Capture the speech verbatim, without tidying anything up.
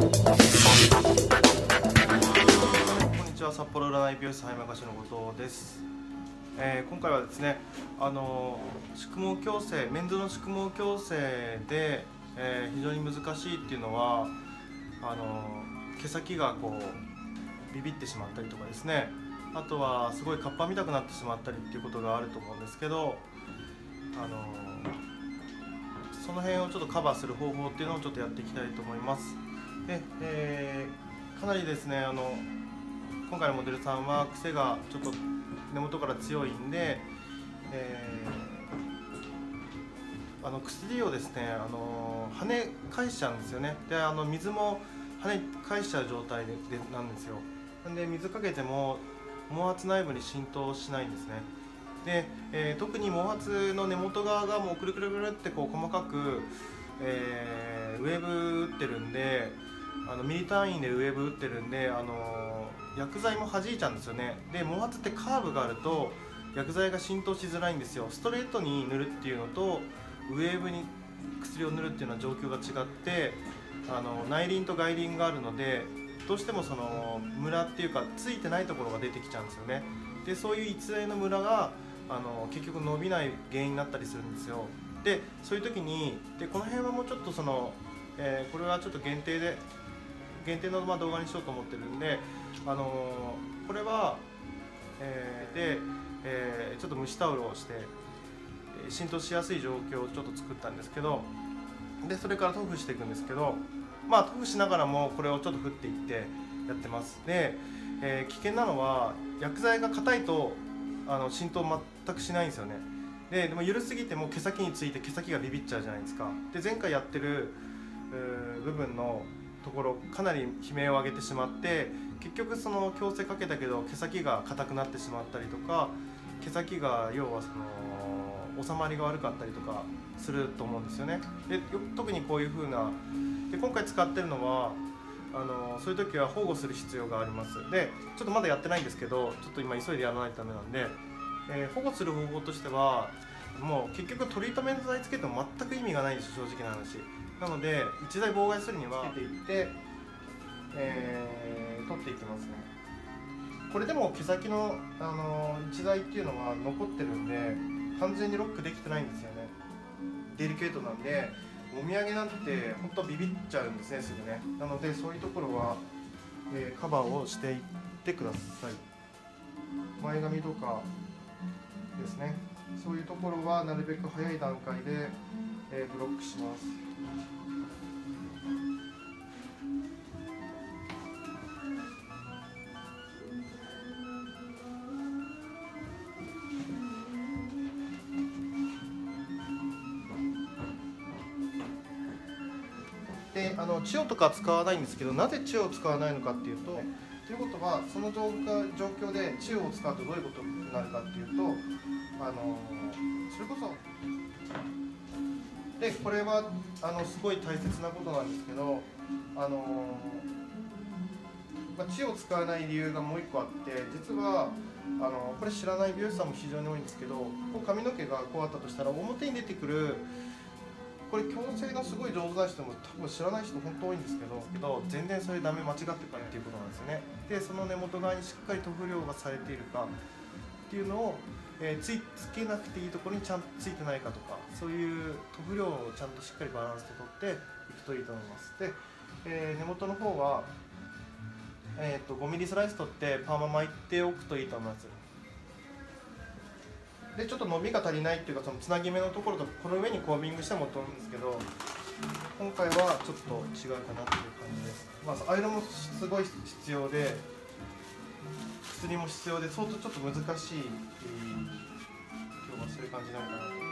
にちは、札幌占い美容室葉山菓子の後藤です。えー、今回はですね、あの宿毛矯正、メンズの宿毛矯正で、えー、非常に難しいっていうのは、あの毛先がこうビビってしまったりとかですね、あとはすごいカッパ見たくなってしまったりっていうことがあると思うんですけど、あのその辺をちょっとカバーする方法っていうのをちょっとやっていきたいと思います。で、えー、かなりですね、あの今回のモデルさんは癖がちょっと根元から強いんで、えー、あの薬をですね、あの跳ね返しちゃうんですよね。で、あの水も跳ね返しちゃう状態ででなんですよ。なんで水かけても毛髪内部に浸透しないんですね。で、えー、特に毛髪の根元側がもうくるくるくるってこう細かく、えー、ウェーブ打ってるんで、あのミリ単位でウェーブ打ってるんで、あの薬剤も弾いちゃうんですよね。で、毛髪ってカーブがあると薬剤が浸透しづらいんですよ。ストレートに塗るっていうのとウェーブに薬を塗るっていうのは状況が違って、あの内輪と外輪があるので、どうしてもそのムラっていうかついてないところが出てきちゃうんですよね。で、そういう逸材のムラがあの結局伸びない原因になったりするんですよ。で、そういう時にでこの辺はもうちょっとその、えー、これはちょっと限定で限定のまあ動画にしようと思ってるんで、あのー、これは、えー、で、えー、ちょっと蒸しタオルをして浸透しやすい状況をちょっと作ったんですけど、でそれから塗布していくんですけど、まあ塗布しながらもこれをちょっと振っていってやってます。で、えー、危険なのは薬剤が硬いとあの浸透全くしないんですよね。で、でも緩すぎても毛先について毛先がビビっちゃうじゃないですか。で、前回やってる部分のところかなり悲鳴を上げてしまって、結局その矯正かけたけど毛先が硬くなってしまったりとか、毛先が要はその収まりが悪かったりとかすると思うんですよね。で、特にこういう風なで今回使ってるのはあのそういう時は保護する必要があります。で、ちょっとまだやってないんですけど、ちょっと今急いでやらないとダメなんで、えー、保護する方法としてはもう結局トリートメント剤つけても全く意味がないんです、正直な話。なので一剤妨害するにはつけていって、えー、取っていきますね。これでも毛先の、あの一剤っていうのは残ってるんで完全にロックできてないんですよね。デリケートなんでもみあげなんて本当ビビっちゃうんですね、すぐね。なのでそういうところは、えー、カバーをしていってください。前髪とかですね、そういうところはなるべく早い段階で、えー、ブロックします。で、あの血をとか使わないんですけど、なぜ血を使わないのかっていうと、ということはその状況で血を使うとどういうことになるかっていうと、あのそれこそでこれはあのすごい大切なことなんですけど、あの、まあ、血を使わない理由がもう一個あって、実はあのこれ知らない美容師さんも非常に多いんですけど、こう髪の毛がこうあったとしたら表に出てくるこれ矯正のすごい上手な人も多分知らない人本当多いんですけど、けど全然それダメ、間違ってたっていうことなんですよね。で、その根元側にしっかり塗布量がされているかっていうのを、えー、つ, つけなくていいところにちゃんとついてないかとか、そういう塗布量をちゃんとしっかりバランスでとっていくといいと思います。で、えー、根元の方は、えー、とごミリスライス取ってパーマ巻いておくといいと思います。で、ちょっと伸びが足りないっていうか、そのつなぎ目のところとこの上にコービングしてもと思うんですけど、今回はちょっと違うかなっていう感じです。まあ、アイロンもすごい必要で、薬も必要で、相当ちょっと難しい、えー、今日はそういう感じなのかなと。